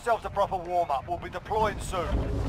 yourselves a proper warm-up. We'll be deploying soon.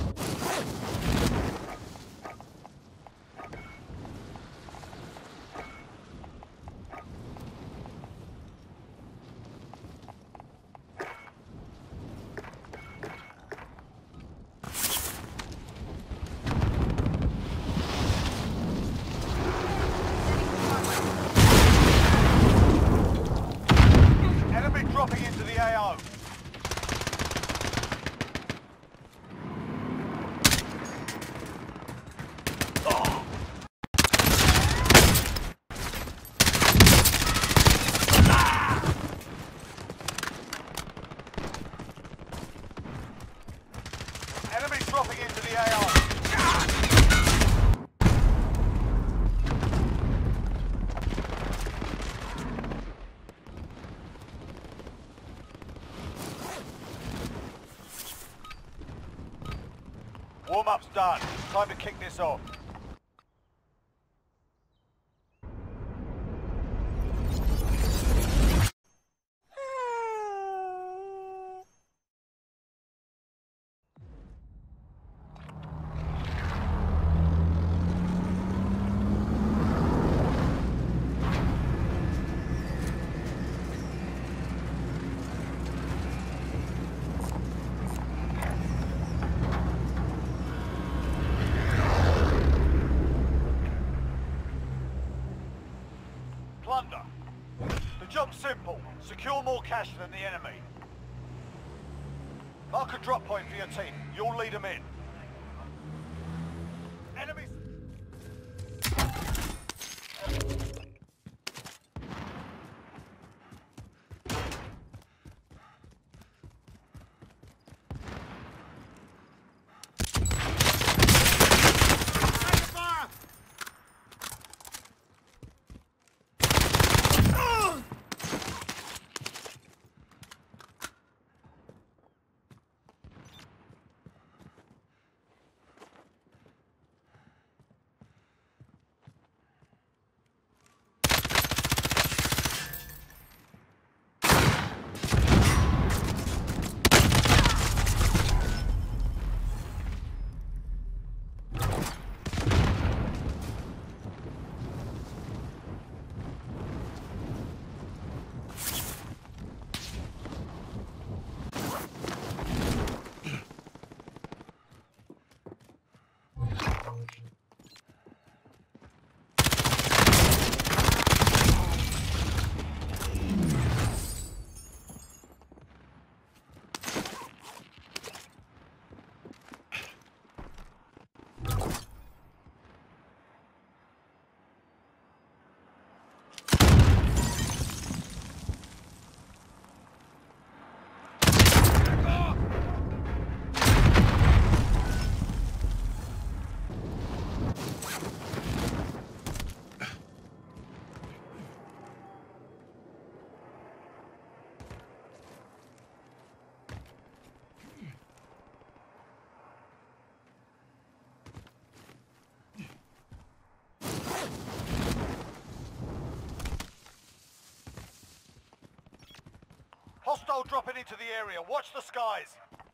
Enemy dropping into the AO. Enemy dropping into the AO. Warm-up's done. Time to kick this off. Plunder. The job's simple. Secure more cash than the enemy. Mark a drop point for your team. You'll lead them in. Enemies. Hostile dropping into the area. Watch the skies.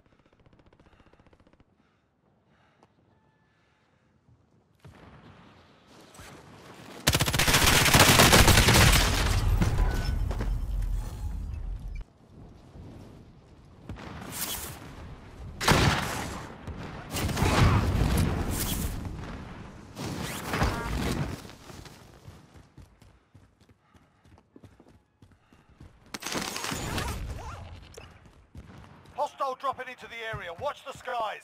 Hostile dropping into the area. Watch the skies.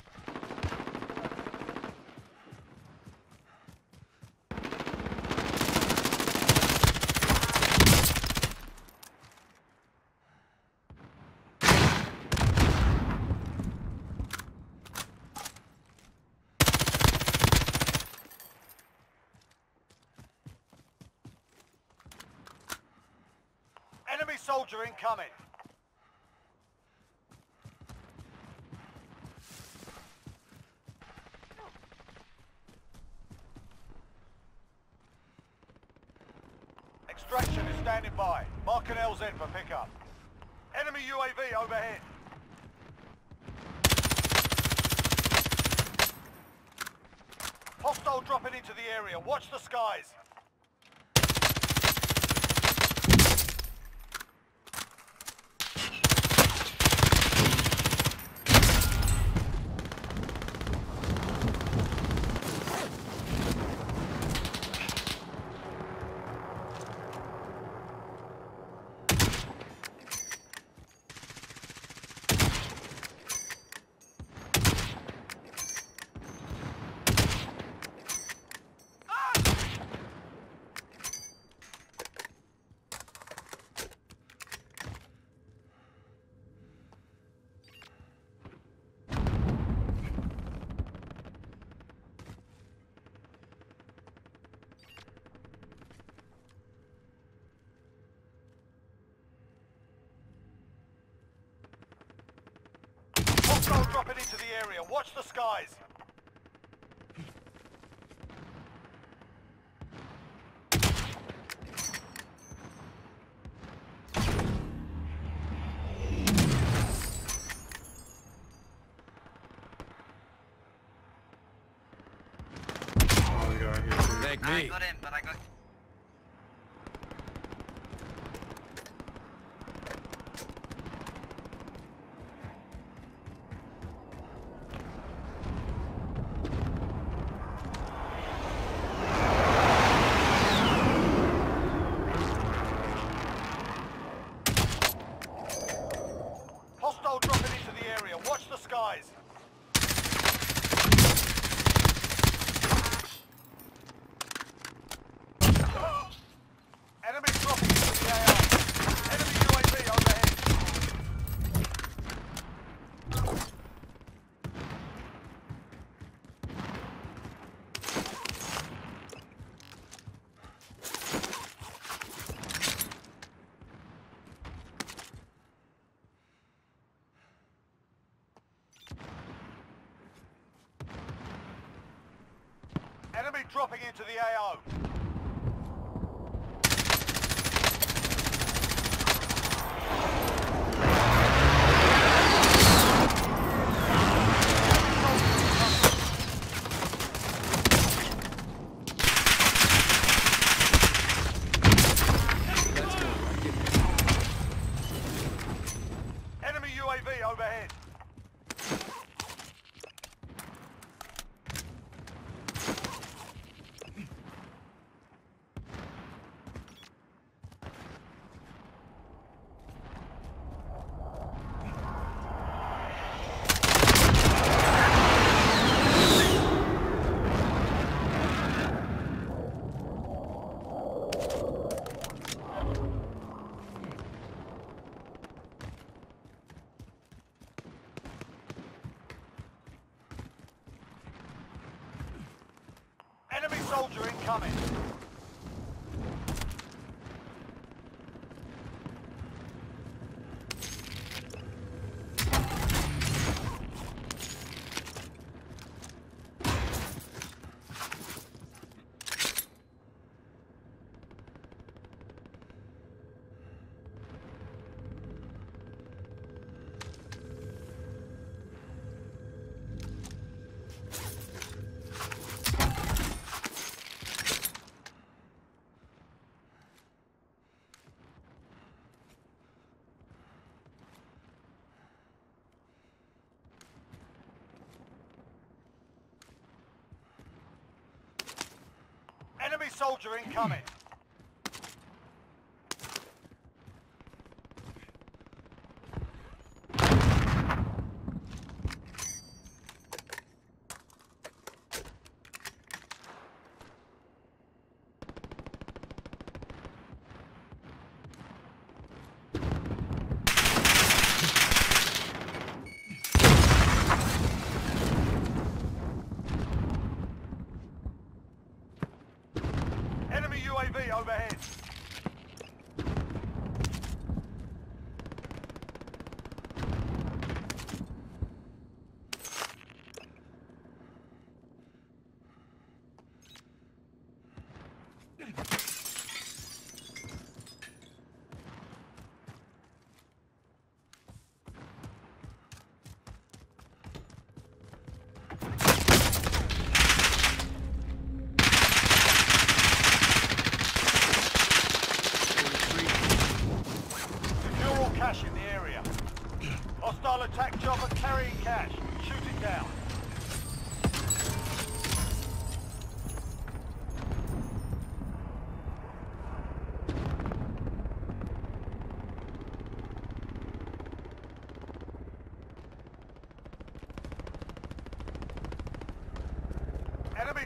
Enemy soldier incoming. Extraction is standing by. Mark an LZ for pickup. Enemy UAV overhead. Hostile dropping into the area. Watch the skies. Hostile dropping into the area. Watch the skies. Oh, the guy here too. Thank I me. got him, but I got... Hostile dropping into the area. Watch the skies. Enemy dropping into the AO. Enemy UAV overhead. Enemy dropping into the AO. Enemy UAV overhead. Enemy soldier incoming. Enemy soldier incoming. Enemy UAV overhead.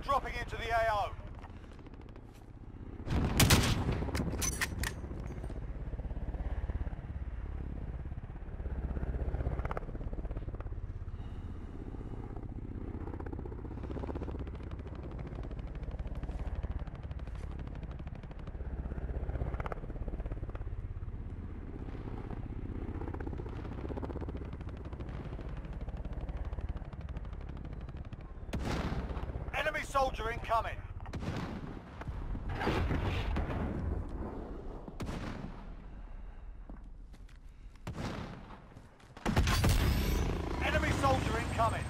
dropping into the AO. Enemy soldier incoming. Enemy soldier incoming.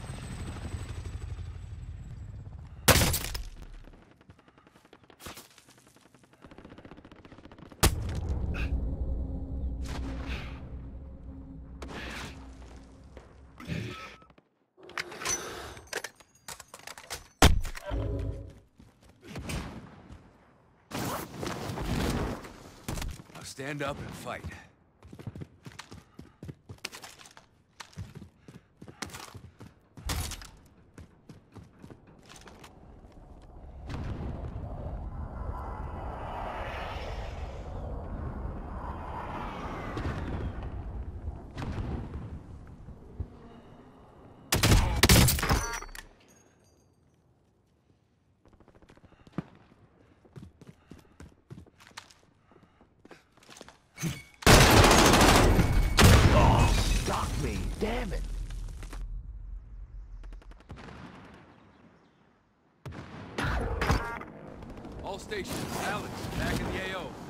Now stand up and fight. Knock me, damn it. All stations, Alex, back in the AO.